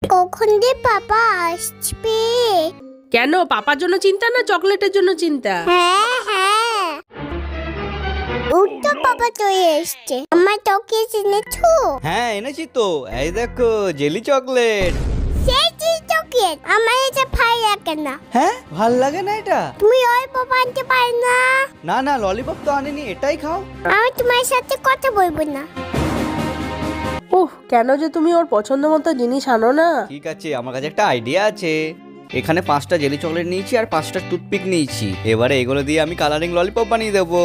কখন যে পাপা আসবে? কেন, পাপার জন্য চিন্তা না চকলেটের জন্য চিন্তা? হ্যাঁ হ্যাঁ, উঠতো পাপা চলে এসছে। আমার চকলেট এনেছো? হ্যাঁ এনেছি তো, এই দেখো জেলি চকলেট। সেই কি চকলেট? আমার এটা ভাই লাগে না। হ্যাঁ ভাল লাগে না এটা? তুমি ওই পাপা আনতে পারো না? না না, ললিপপ তো আনিনি, এটাই খাও। আমি তোমার সাথে কথা বলবো না। কেন যে তুমি ওর পছন্দ মতো জিনিস আনো না? ঠিক আছে, আমার কাছে একটা আইডিয়া আছে। এখানে 5টা জেলি চকলেট নিয়েছি আর 5টা টুথপিক নিয়েছি। এবারে এগুলো দিয়ে আমি কালারিং ললিপপ বানিয়ে দেবো।